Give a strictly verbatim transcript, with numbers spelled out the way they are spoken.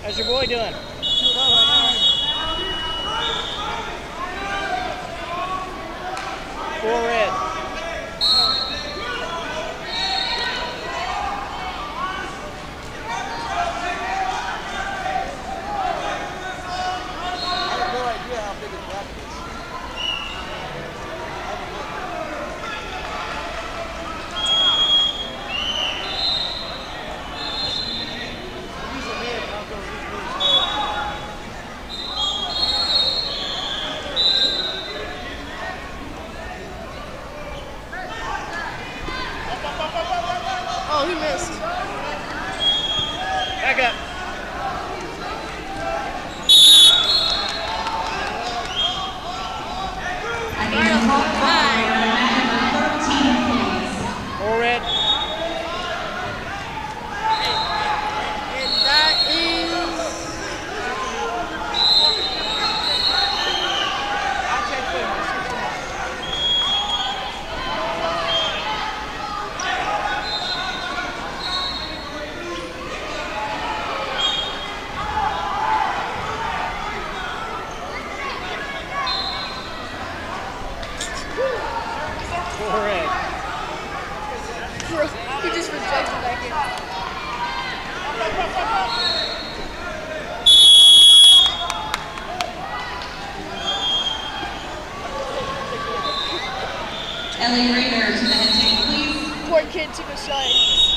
How's your boy doing? Four red. I have no idea how big his bracket is. Oh, he missed. Back up. Four red. And that is... Four red. Bro, he just rejected that game. Ellie Raider to the head table, please. Poor kid took a shot.